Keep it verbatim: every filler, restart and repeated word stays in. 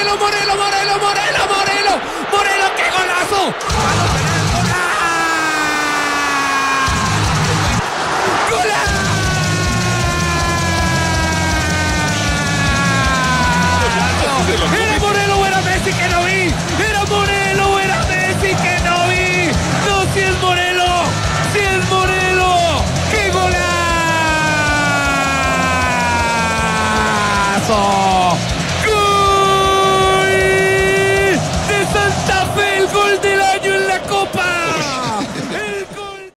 Morelo, Morelo, Morelo, Morelo, Morelo, Morelo, qué golazo. Era Morelo o era Messi que no vi. Era Morelo o era Messi que no vi. No, si es Morelo, si es Morelo. ¡Qué golazo!